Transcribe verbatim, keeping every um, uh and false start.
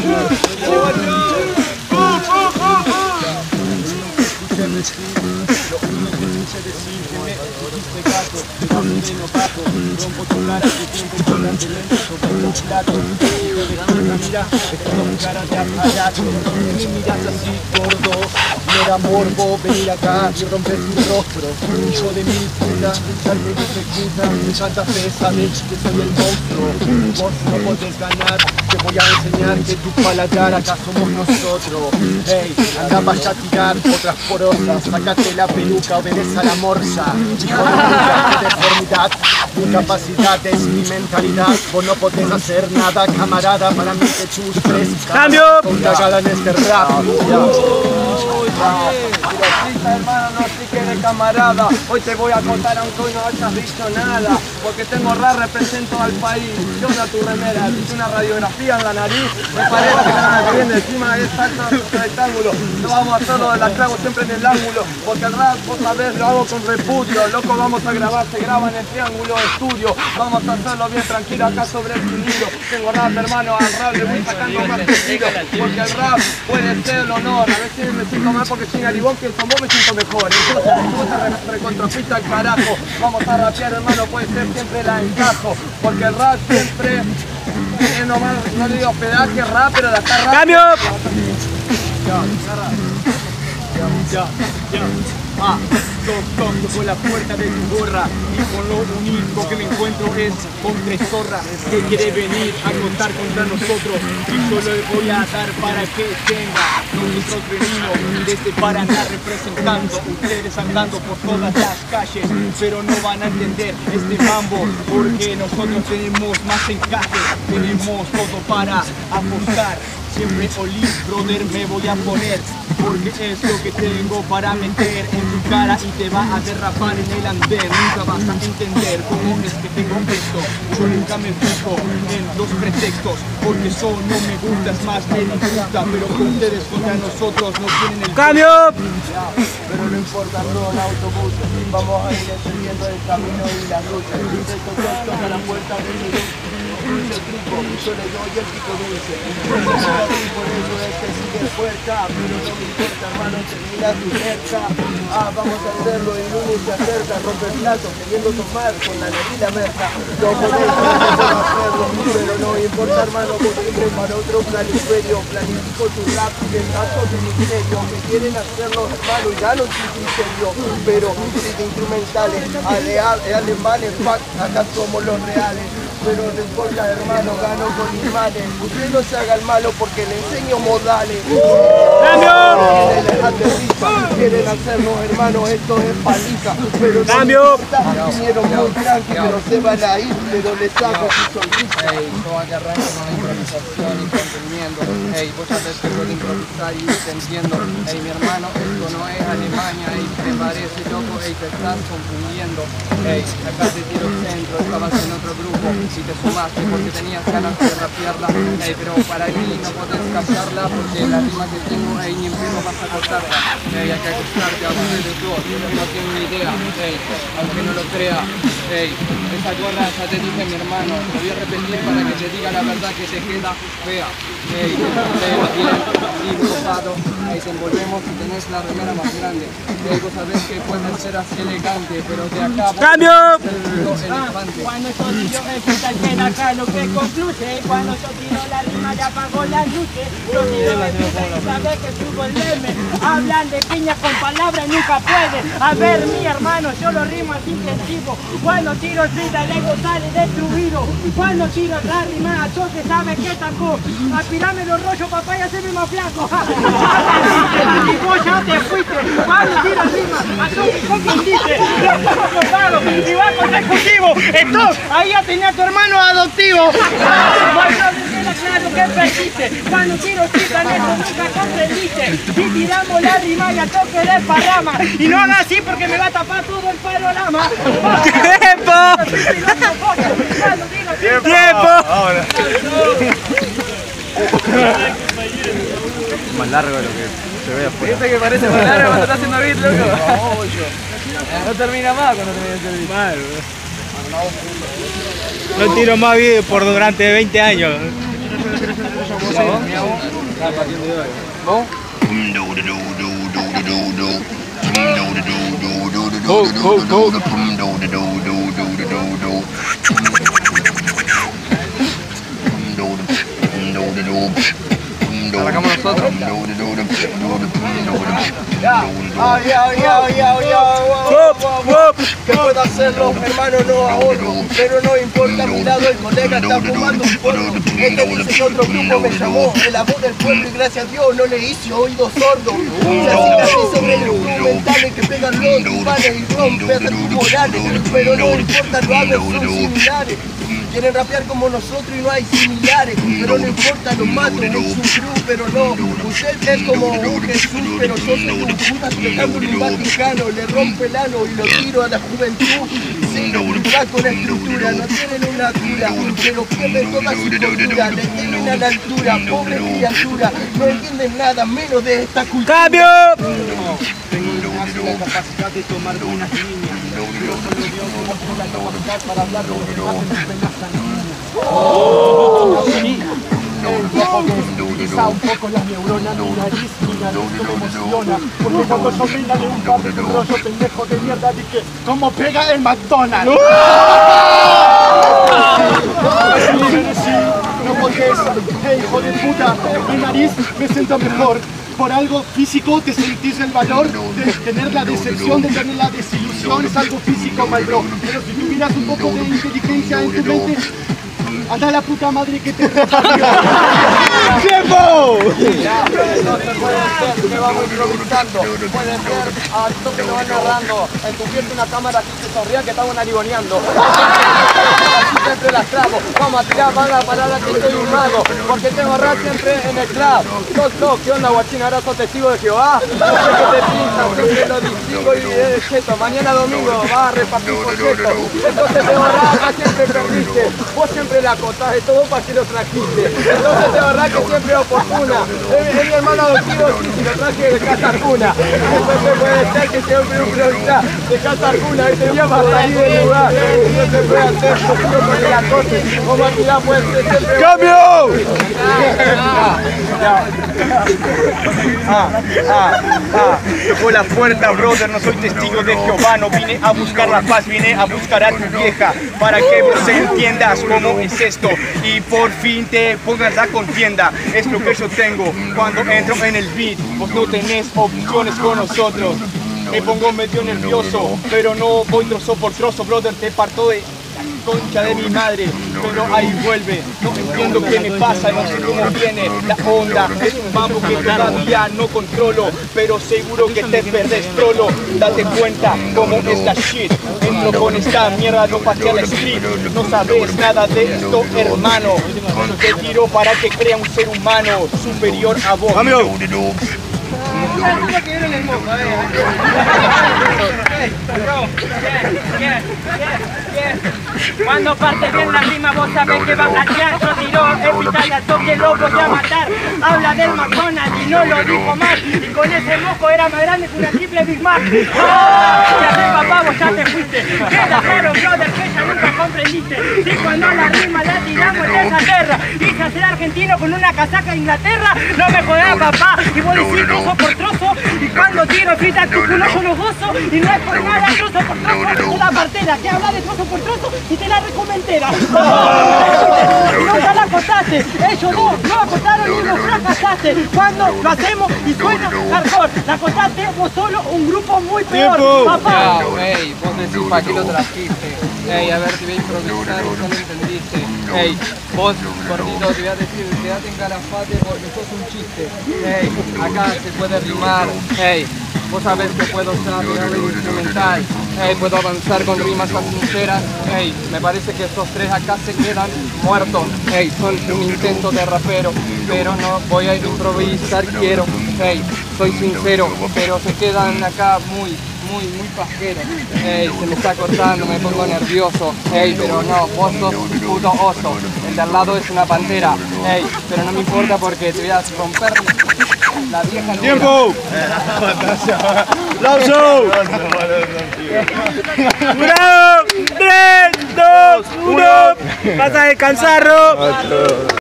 Era morbo venir acá y romper tu rostro. Hijo de mi puta, darme de excusa. Santa Fe sabe que soy el monstruo. Vos no podés ganar, te voy a enseñar que tu paladar acá somos nosotros. Hey, anda vaya a tirar otras porosas. Sácate la peluca, obedece a la morsa. Hijo de puta, qué deformidad. Tu capacidad es mi mentalidad. Vos no podés hacer nada, camarada, para mí que chustres. ¡Cambio! Con cagada en este rap. Pirotista, hermano, no pique de camarada. Hoy te voy a contar aunque hoy no hayas visto nada. Porque tengo rap, represento al país. ¿Qué onda tu remera? ¿Viste una radiografía en la nariz? Me parece que nada que viene encima es alto rectángulo. No vamos a hacerlo, la clavo siempre en el ángulo. Porque el rap, vos sabés, lo hago con repudio. Loco, vamos a grabar, se graba en el triángulo estudio. Vamos a hacerlo bien tranquilo acá sobre el vinilo. Tengo rap, hermano, al rap le voy sacando más sentido. Porque el rap puede ser el honor. A veces me siento mal porque sin Aribón que el zombó me siento mejor. Entonces, me recontrapista al carajo. Vamos a rapear, hermano, puede ser siempre la encajo. Porque el rap siempre es nomás, no le digo pedaje, rap, pero la está rap. ¡Cambio! Ya, ya, ah, toc, toc, tocó la puerta de tu gorra y con lo único que me encuentro es con tres zorras que quiere venir a contar contra nosotros y solo le voy a dar para que tenga. Nosotros venimos desde Paraná representando, ustedes andando por todas las calles, pero no van a entender este mambo porque nosotros tenemos más encaje, tenemos todo para apostar. Siempre Oli, brother, me voy a poner porque es lo que tengo para meter en tu cara y te va a derrapar en el andén. Nunca vas a entender cómo es que tengo esto. Yo nunca me fijo en los pretextos porque eso no me gusta, es más me disgusta. Pero con ustedes contra nosotros no tienen el ¡Cambio! pero no importa, no el autobús. Vamos a ir entendiendo el camino y las luchas. Esto toca la puerta de mi dulce truco, yo le doy el pico dulce. Por eso es que sigue fuerza, pero no me importa, hermano, termina tu cerca. Ah, vamos a hacerlo, el lunes se acerca, rompe el plato, queriendo tomar con la negrita merca. No podéis hacerlo, pero no me importa, hermano, porque preparo otro planiferio. Planifico tu rap y el gasto de misterio. Que quieren hacerlo, hermano, y gano sin criterio. Pero sin instrumentales, ale, ale, alemanes, fuck, acá somos los reales. Pero no importa, hermano, gano con imanes. Usted no se haga el malo porque le enseño modales. Quieren hacerlo, hermano, esto es paliza. Pero no ¡Cambio! vinieron muy tranqui, pero se van a ir, pero les saco su sonrisa. Ey, yo aquí arranco con improvisación y conteniendo. Ey, vos sabés que puedo improvisar y te entiendo. Ey, mi hermano, esto no es Alemania. Ey, te parece loco, ey, te estás confundiendo. Ey, acá te tiro centro, estabas en otro grupo. Si te sumaste porque tenías ganas de rapearla, ey, pero para mí no podés cambiarla porque la rima que tengo, ey, ni en vivo vas a cortarla. Ey, hay que acostarte a base de todo, no tengo ni idea, ey, aunque no lo crea. Ey, esa gorra ya te dije, mi hermano, te voy a repetir para que te diga la verdad que te queda fea. Ey, te veo bien, sin rosado, ey, te envolvemos y tenés la remera más grande. Ey, vos sabés que puedes ser así elegante, pero de acá... ¡Cambio! Cuando yo tiro el cristal queda acá lo que concluye. Cuando yo tiro la rima ya apago las luces. Yo tiro el cristal y sabes que subo el leme. Hablan de piñas con palabras y nunca pueden. A ver mi hermano, yo lo rimo así intensivo. Cuando tiro el cristal el ego sale destruido. Cuando tiro la rima yo que sabes que sacó. Aspirame los rollos papá y haceme más flaco. Y vos ya te fuiste. Cuando tiro rima a yo que comprendiste. Y va consecutivo. Entonces, ahí ya tenía a tu hermano adoptivo. Claro que perdiste. Cuando tiro cita en esto nunca comprendiste. Y tiramos la rima y a toque de parrama. Y no hagas así porque me va a tapar todo el panorama. ¡Tiempo! ¡Tiempo! Ahora. Más largo de lo que se ve afuera. ¿Viste que parece más largo cuando estás haciendo beat, loco? No termina más cuando termina el beat. Mal, no tiro más bien por durante veinte años. ¿Vos? ¿Vos? Go, go, go. Arrancamos nosotros. Ya, ah, ya, ya, ya, ya, que puedo hacerlo, hermano, no ahorro, pero no importa, a mi lado el colega está fumando un porro. Este dice que otro grupo me llamó, de la voz del pueblo y gracias a Dios no le hice oído sordo. Se así sobre los mentales que pegan los timbales y rompen tus morales, pero no importa, lo hago, son similares. Quieren rapear como nosotros y no hay similares, pero no importa, lo mato, es un crew, pero no. Usted es como un Jesús, pero yo soy un Judas pegando un Vaticano, le rompe el ano y lo tiro a la juventud. Sí, va con la estructura, no tienen una cura, pero pierden toda su cultura, le tienen a la altura, pobre criatura, no entienden nada menos de esta cultura. ¡Cambio! Tengo la capacidad de tomar unas líneas. Yo solo Dios tengo la capacidad para hablar lo que más me penas a mí. Quizá un poco las neuronas, mi nariz, mi nariz como emociona. Porque cuando yo brinda de un par de rollo pendejo de mierda, dije, ¿cómo pega el McDonald's? No podés, hey, hijo de puta, mi nariz me siento mejor. Por algo físico te sentís el valor de tener la decepción, de tener la desilusión, es algo físico, mal bro. Pero si tuvieras un poco de inteligencia en tu mente, anda a la puta madre que te repartió. ¡Tiempo! Ya, entonces puede ser que vamos improvisando, puede ser a esto que nos van narrando, encubierto una cámara que se sonría que estamos narigoneando. Así siempre las trago, vamos a tirar, van a parar a que soy un mago, porque tengo rap siempre en el club. Toc, toc, ¿qué onda, guachín? Ahora sos testigo de Jehová. No sé que te pintan, siempre lo distingo y de cheto. Mañana domingo vas a repartir por cheto. Entonces te borrás, siempre perdiste. Vos siempre la acotás de todo para que lo trajiste. Entonces te borrás que siempre oportuna. Es, es mi hermano adoptivo, sí, si lo traje de Casa Arjuna. Entonces puede ser que siempre un prioridad de Casa Arjuna. Y te voy a pasar ahí del lugar. No se puede hacer, yo con el acote. Como actividad puede ser siempre. ¡Cambio! Ah, ah, ah, tocó la puerta, brother, no soy testigo de Jehová, no vine a buscar la paz, vine a buscar a tu vieja, para que vos entiendas cómo es esto, y por fin te pongas a contienda, es lo que yo tengo, cuando entro en el beat, vos no tenés opciones con nosotros, me pongo medio nervioso, pero no voy trozo por trozo, brother, te parto de concha de mi madre, pero ahí vuelve, no entiendo qué me pasa, no sé cómo viene la onda, es un mambo que todavía no controlo, pero seguro que te perdés trolo, date cuenta cómo es la shit, entro con esta mierda, no pasé a la street, no sabes nada de esto, hermano, te tiro para que crea un ser humano superior a vos. Cuando parte bien la rima vos sabés que va a teatro, tiró, evitar al toque lo voy a matar. Habla del McDonald's y no lo dijo más, y con ese moco era más grande que una triple Big Mac. ¡Oh! Ya sé papá, vos ya te fuiste, queda claro brother que ya nunca comprendiste. Si cuando la rima la tiramos de esa tierra, hice hacer argentino con una casaca de Inglaterra, no me jodas papá, y vos decís trozo por trozo, y cuando tiro frita tu culo yo lo gozo, y no es por nada trozo por trozo, una partera que habla de trozo por trozo y te la recomentera. Y no ya la acotaste, ellos dos no acotaron y vos fracasaste. Cuando lo hacemos y suena hardcore, la acotaste vos solo, un grupo muy peor, papá. Ya, ey, vos decís para qué lo trajiste. Ey, a ver, te voy a improvisar, vos no lo entendiste. Ey, vos, gordito, te voy a decir, quedate en Calafate porque sos un chiste. Ey, acá se puede rimar. Ey, vos sabés que puedo usar el instrumental. Ey, puedo avanzar con rimas tan sinceras. Ey, me parece que estos tres acá se quedan muertos. Ey, son un intento de rapero, pero no voy a improvisar, quiero. Ey, soy sincero, pero se quedan acá muy, muy, muy pajeros. Ey, se me está cortando, me pongo nervioso. Ey, pero no, vos sos un puto oso. El de al lado es una pantera. Ey, pero no me importa porque te voy a romper la vieja. ¡Tiempo! ¡Aplauso! ¡Bravo! ¡tres, dos, uno! ¡Vas a descansar, Ro!